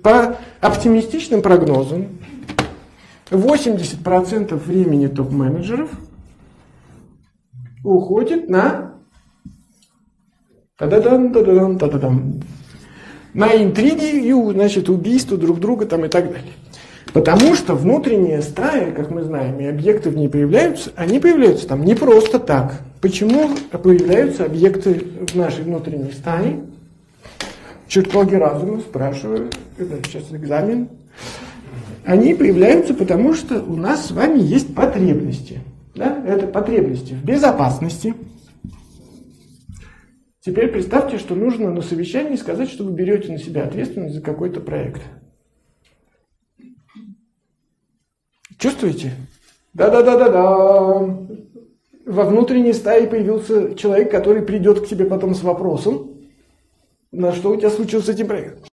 по оптимистичным прогнозам 80% времени топ-менеджеров уходит на на интриги и, значит, убийство друг друга там и так далее. Потому что внутренняя стая, как мы знаем, и объекты в ней появляются, они появляются там не просто так. Почему появляются объекты в нашей внутренней стае? Чертоги разума, спрашиваю, это сейчас экзамен. Они появляются, потому что у нас с вами есть потребности. Да? Это потребности в безопасности. Теперь представьте, что нужно на совещании сказать, что вы берете на себя ответственность за какой-то проект. Чувствуете? Да-да-да-да-да. Во внутренней стае появился человек, который придет к тебе потом с вопросом, на что у тебя случилось с этим проектом.